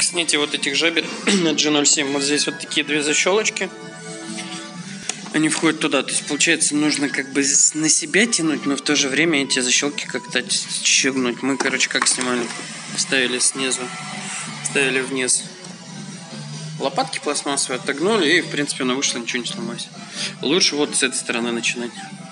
снятия вот этих жабер на G07. Вот здесь вот такие две защелочки. Они входят туда. То есть, получается, нужно как бы на себя тянуть, но в то же время эти защелки как-то отщегнуть. Мы, короче, как снимали? Ставили снизу, ставили вниз. Лопатки пластмассовые отогнули, и, в принципе, она вышла, ничего не сломалось. Лучше вот с этой стороны начинать.